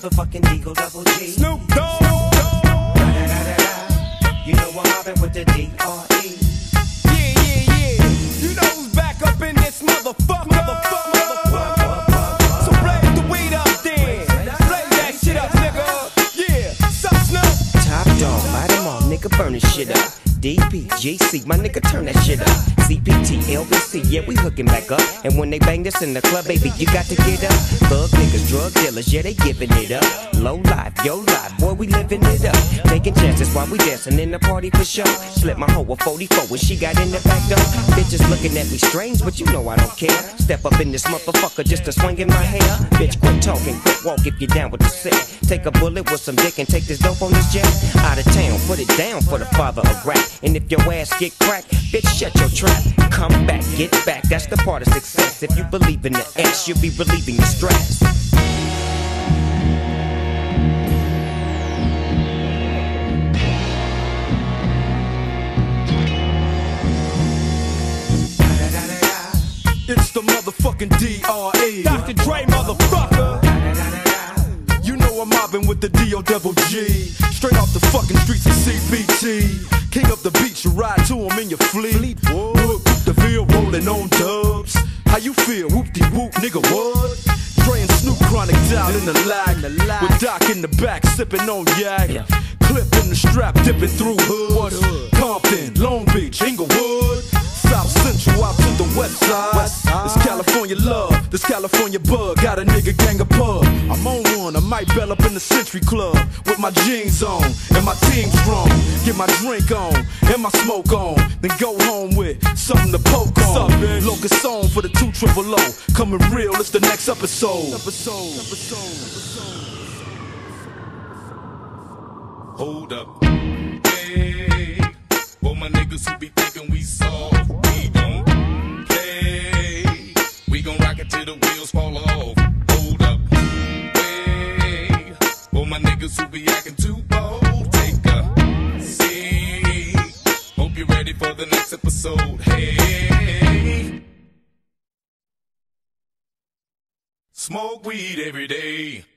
motherfucking D.O.G. Snoop Dogg. You know I'm mobbing with the D.R.E. Yeah. You know who's back up in this motherfucker. So blaze the weed up then. Blaze that shit up, nigga. Yeah, sup Snoop? Top dog, light 'em all, nigga, burn this shit up. DPGC, my nigga, turn that shit up. CPT, LBC, yeah, we hooking back up. And when they bang this in the club, baby, you got to get up. Thug niggas, drug dealers, yeah, they giving it up. Low life, yo life, boy, we living it up. Taking chances while we dancing in the party for sure. Slip my hoe a 44 when she got in the back door. Bitches looking at me strange, but you know I don't care. Step up in this motherfucker just to swing in my hair. Bitch, quit talking, quit walk if you're down with the sick. Take a bullet with some dick and take this dope on this jet. Out of town, put it down for the father of rap. And if your ass get cracked, bitch, shut your trap. Come back, get back, that's the part of success. If you believe in the X, you'll be relieving your stress. It's the motherfucking D.R.E. Dr. Dre, motherfucker. You know I'm mobbing with the D.O.G. Straight off the fucking streets of CPT. King up the beach, you ride to him in your fleet. Look, the Ville rolling on dubs. How you feel? Whoop-de-whoop, nigga, what? Dre and Snoop chronic down in the lag. With Doc in the back, sipping on yak. Clip in the strap, dipping through hoods. Compton, Long Beach, Inglewood. South Central out to the west side. This California love, this California bug. Got a nigga gang of pub. I'm on one, I might bell up in the Century Club. With my jeans on, and my team strong. Get my drink on, and my smoke on. Then go home with something to poke on. Locust song for the 200. Coming real, it's the next episode. Hold up. Hey, for my niggas who be thinking we soft, we don't play. We gon' rock it till the wheels fall off. Hold up. Hey, for my niggas who be acting too bold, take a seat. Hope you're ready for the next episode. Hey, smoke weed every day.